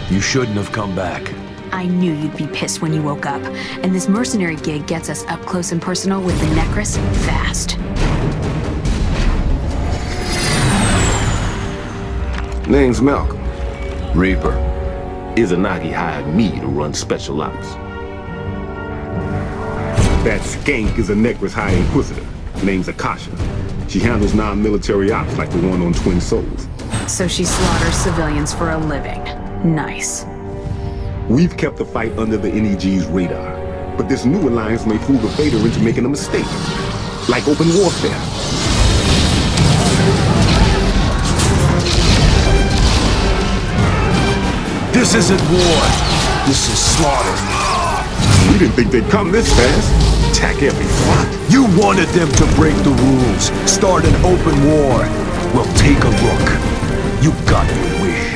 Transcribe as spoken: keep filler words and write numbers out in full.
You shouldn't have come back. I knew you'd be pissed when you woke up, and this mercenary gig gets us up close and personal with the Necrus fast. Name's Malcolm. Reaper. Izanagi hired me to run special ops. That skank is a Necrus High Inquisitor. Name's Akasha. She handles non-military ops like the one on Twin Souls. So she slaughters civilians for a living. Nice. We've kept the fight under the N E G's radar, but this new alliance may fool the Vader into making a mistake. Like open warfare. This isn't war. This is slaughter. We didn't think they'd come this fast. Attack every front. You wanted them to break the rules, start an open war. Well, take a look. You got your wish.